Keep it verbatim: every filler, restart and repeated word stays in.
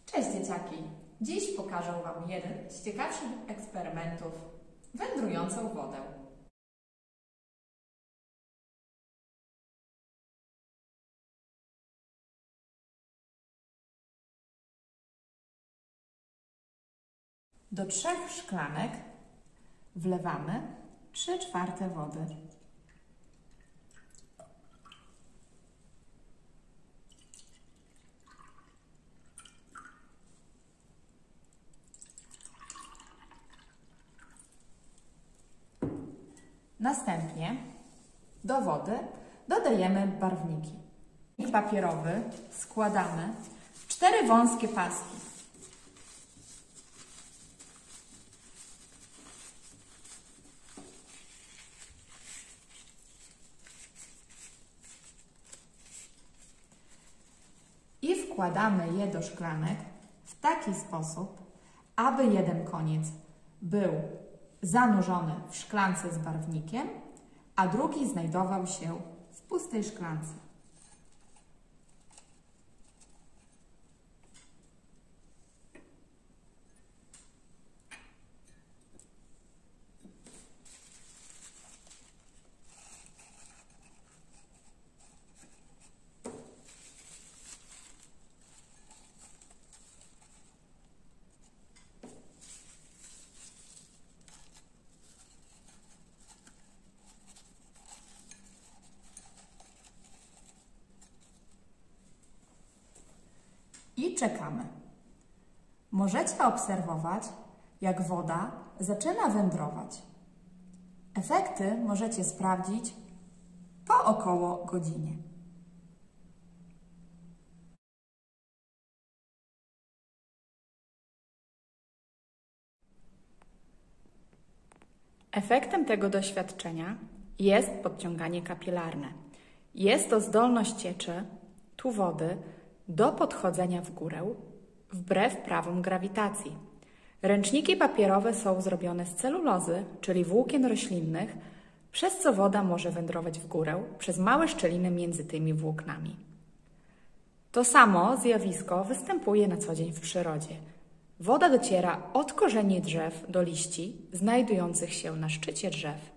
Cześć dzieciaki! Dziś pokażę Wam jeden z ciekawszych eksperymentów – wędrującą wodę. Do trzech szklanek wlewamy trzy czwarte wody. Następnie do wody dodajemy barwniki. Papierowy składamy w cztery wąskie paski. I wkładamy je do szklanek w taki sposób, aby jeden koniec był zanurzony w szklance z barwnikiem, a drugi znajdował się w pustej szklance. I czekamy. Możecie obserwować, jak woda zaczyna wędrować. Efekty możecie sprawdzić po około godzinie. Efektem tego doświadczenia jest podciąganie kapilarne. Jest to zdolność cieczy, tu wody, do podchodzenia w górę wbrew prawom grawitacji. Ręczniki papierowe są zrobione z celulozy, czyli włókien roślinnych, przez co woda może wędrować w górę przez małe szczeliny między tymi włóknami. To samo zjawisko występuje na co dzień w przyrodzie. Woda dociera od korzeni drzew do liści znajdujących się na szczycie drzew.